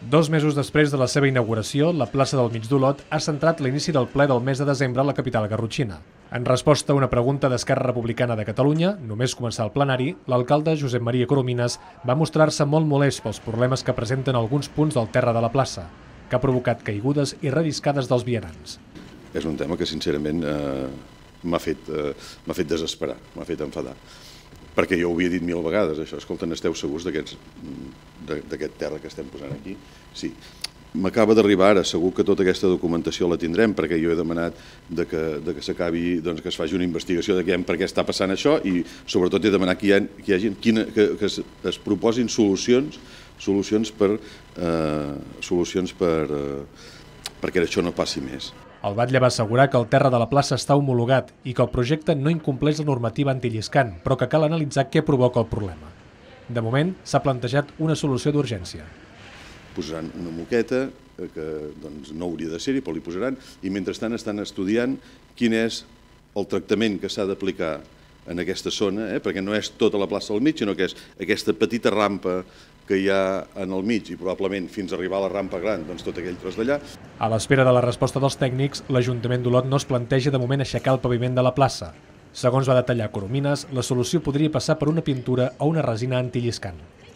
2 mesos després de la seva inauguració, la plaça del Mig d'Olot ha centrat l'inici del ple del mes de desembre a la capital garrotxina. En resposta a una pregunta d'Esquerra Republicana de Catalunya, només començar el plenari, l'alcalde Josep Maria Coromines va mostrar-se molt molest pels problemes que presenten alguns punts del terra de la plaça, que ha provocat caigudes i relliscades dels vianants. És un tema que, sincerament, m'ha fet desesperar, m'ha fet enfadar. Perquè jo ho havia dit 1000 vegades, això. Escolta, n'esteu segurs d'aquest terra que estem posant aquí? Sí. M'acaba d'arribar ara, segur que tota aquesta documentació la tindrem, perquè jo he demanat que s'acabi, que es faci una investigació de per què està passant això i sobretot he demanat que es proposin solucions perquè això no passi més. El batlle va assegurar que el terra de la plaça està homologat i que el projecte no incompleix la normativa antilliscant, però que cal analitzar què provoca el problema. De moment, s'ha plantejat una solució d'urgència. Posaran una moqueta, que no hauria de ser-hi, però li posaran, i mentrestant estan estudiant quin és el tractament que s'ha d'aplicar en aquesta zona, perquè no és tota la plaça del mig, sinó que és aquesta petita rampa que hi ha en el mig i probablement fins a arribar a la rampa gran, tot aquell tros d'allà. A l'espera de la resposta dels tècnics, l'Ajuntament d'Olot no es planteja de moment aixecar el paviment de la plaça. Segons va detallar Coromines, la solució podria passar per una pintura o una resina antilliscant.